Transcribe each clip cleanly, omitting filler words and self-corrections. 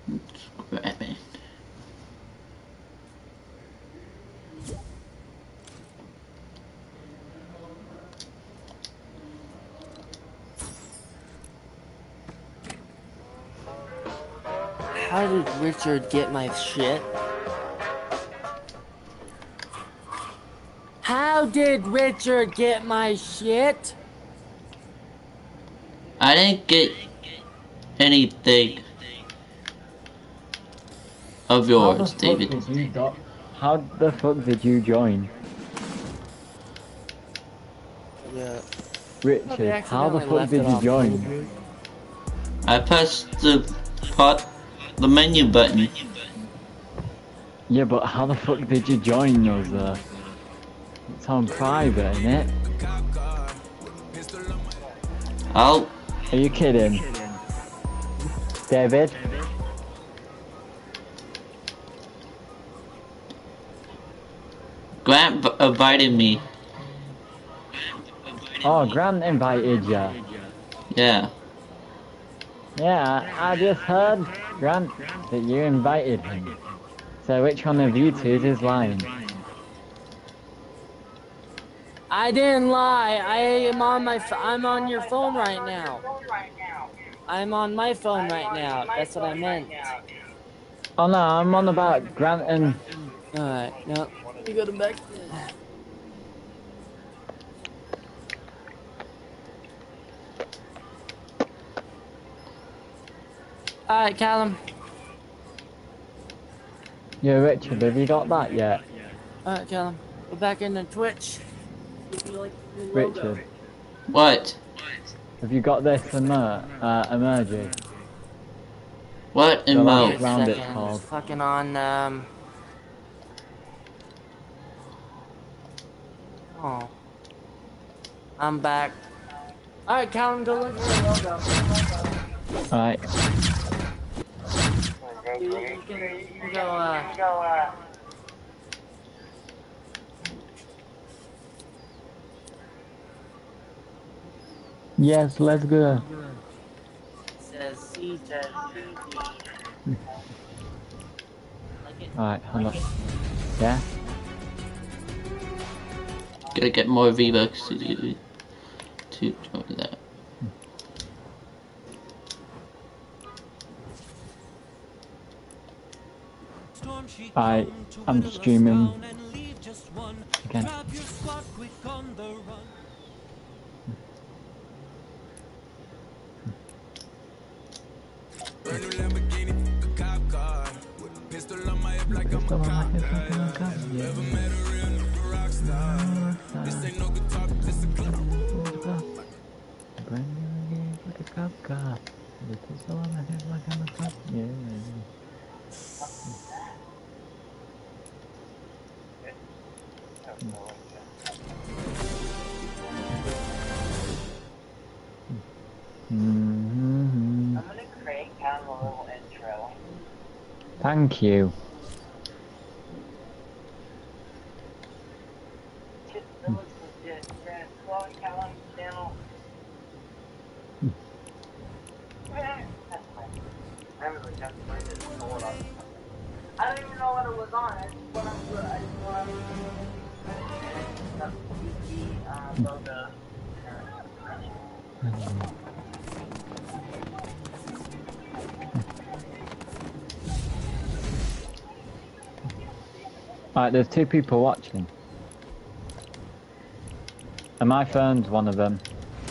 Grab it. How did Richard get my shit? How did Richard get my shit? I didn't get anything of yours, David. How the fuck did you join? Yeah. Richard, how the fuck did you join? I pressed the menu button. Yeah, but how the fuck did you join us? It's on private, innit? I'll. Are you kidding? David? Grant invited me. Oh, Grant invited you. Yeah. Yeah, I just heard, Grant, that you invited him. So which one of you two is lying? I didn't lie. I am on my. I'm on your phone right now. I'm on my phone right now. That's what I meant. Oh no, I'm on about Grant and... Alright, no. Let me go to back. Alright, Callum. Yeah, Richard, have you got that yet? Alright, Callum. We're back into Twitch. Richard, What? have you got this emoji? What The last emote? round it's Second. called. Fucking on, Oh. I'm back. Alright, Callum, go look at your logo. Alright. You can go, Yes, let's go. says C. Alright, hold on. Yeah? Gotta get more V-Bucks to do that. I'm streaming again. I'm gonna create kind of a little intro. Thank you. That looks legit. Grant, slow it Callum channel. That's fine. I haven't really got to find it. Hold on. I don't even know what it was on. I just went up to it. I just went up to the logo. Alright, there's two people watching. And my phone's one of them.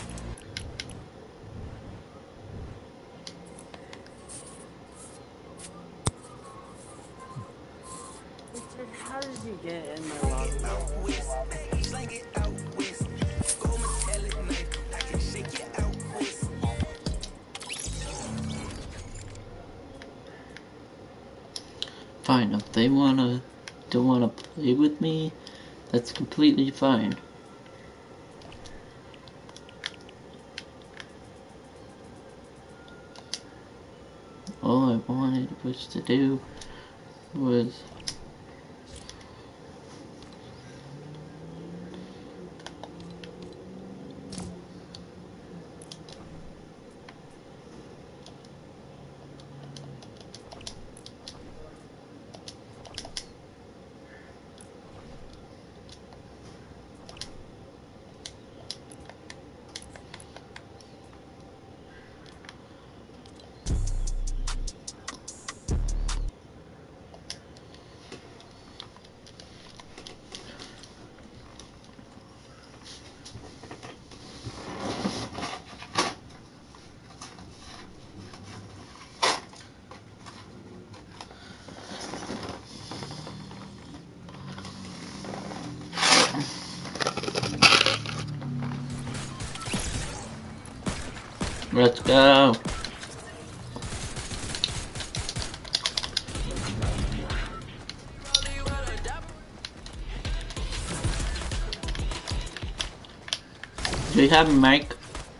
Richard, how did you get in my logo? Fine, if they don't wanna play with me, that's completely fine. All I was to do was Go. Do you have a mic?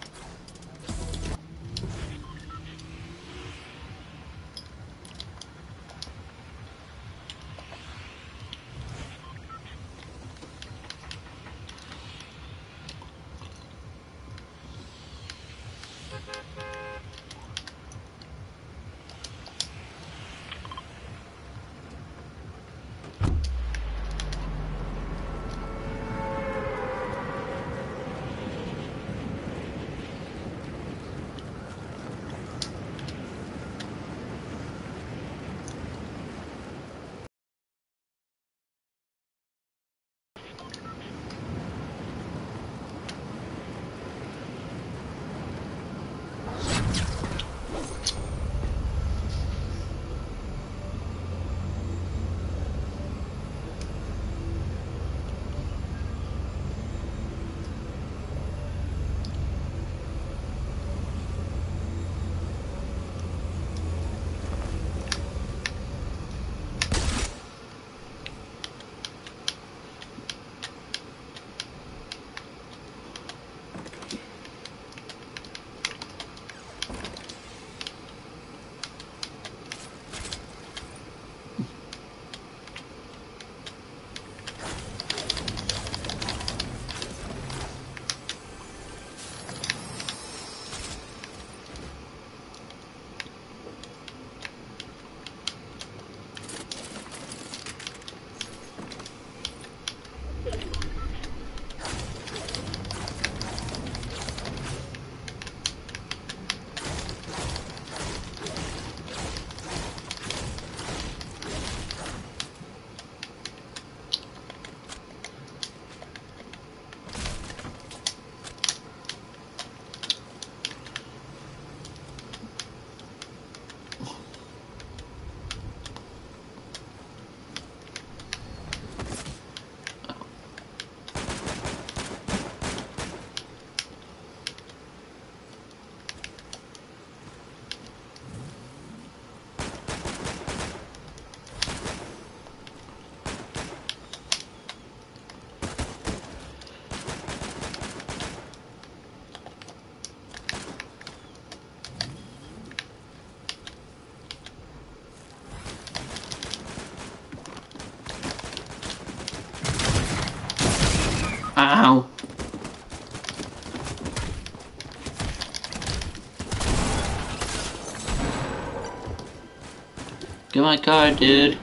Ow. Get my car, dude.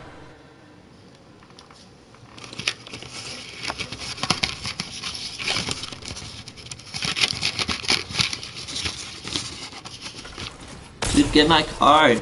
Dude, get my card.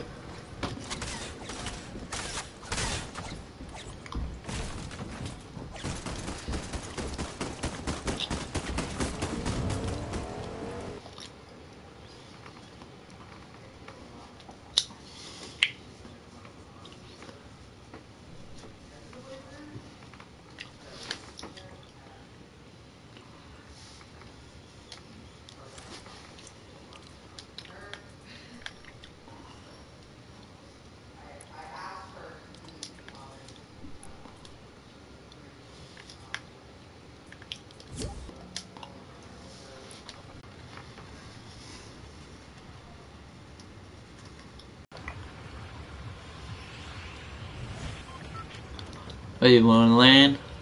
Oh, you wanna land?